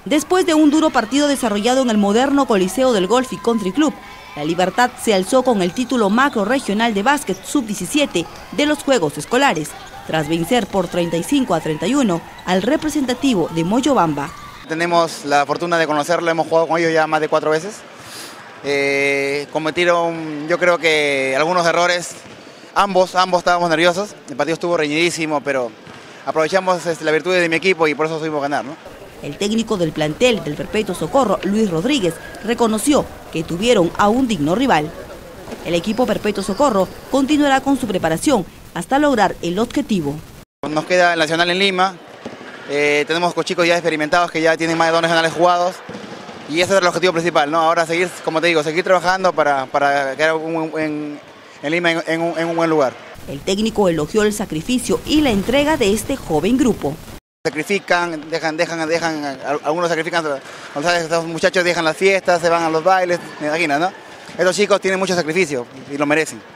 Después de un duro partido desarrollado en el moderno Coliseo del Golf y Country Club, La Libertad se alzó con el título macro regional de básquet sub-17 de los Juegos Escolares, tras vencer por 35-31 al representativo de Moyobamba. Tenemos la fortuna de conocerlo, hemos jugado con ellos ya más de 4 veces. Cometieron, yo creo que algunos errores, ambos estábamos nerviosos, el partido estuvo reñidísimo, pero aprovechamos la virtud de mi equipo y por eso supimos ganar, ¿no? El técnico del plantel del Perpetuo Socorro, Luis Rodríguez, reconoció que tuvieron a un digno rival. El equipo Perpetuo Socorro continuará con su preparación hasta lograr el objetivo. Nos queda el Nacional en Lima, tenemos chicos ya experimentados que ya tienen más de 2 nacionales jugados y ese es el objetivo principal, ¿no? Ahora seguir, como te digo, seguir trabajando para quedar en Lima en un buen lugar. El técnico elogió el sacrificio y la entrega de este joven grupo. Sacrifican, algunos sacrifican, estos muchachos dejan las fiestas, se van a los bailes, me imagino, ¿no? Estos chicos tienen mucho sacrificio y lo merecen.